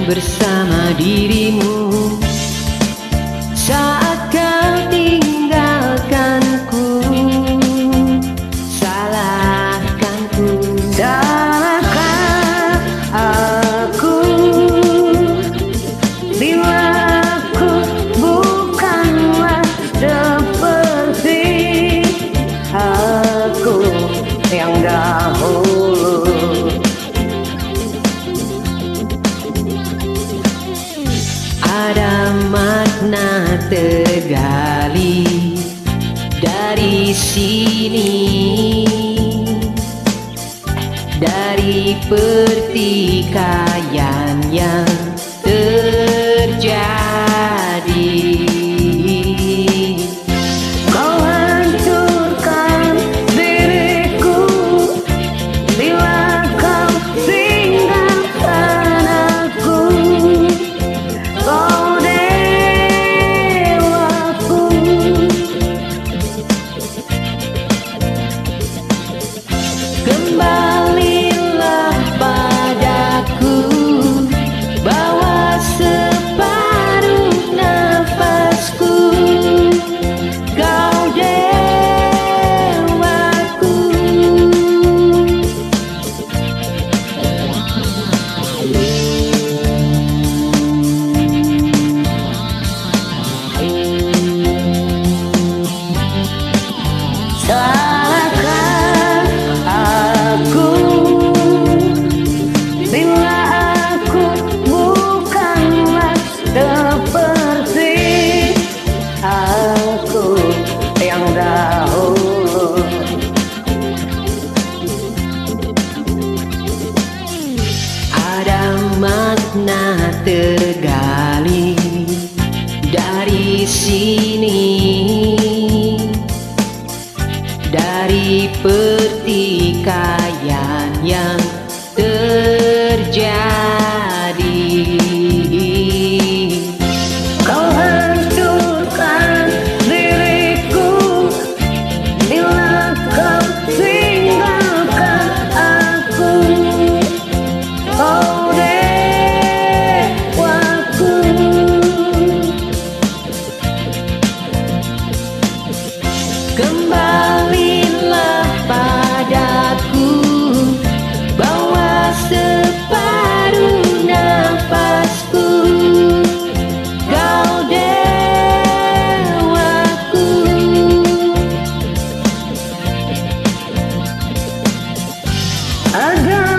bersama dirimu saat kau tinggalkanku. Salahkanku, salahkah aku bila aku bukanlah seperti aku yang dahulu. Ada makna tergali dari sini, dari pertikaian yang terjadi. Kau hancurkan diriku bila kau tinggalkan aku. Kau dewaku, kembalilah padaku, bawa separuh nafasku. Kau dewaku. Salahkah aku bila aku bukanlah seperti aku yang dahulu. Ada makna tergali dari sini, dari pertikaian yang terjadi. Kau hancurkan diriku bila kau tinggalkan aku. Kau dewaku, kembalilah padaku, bawa separuh nafasku. Kau dewaku. Agar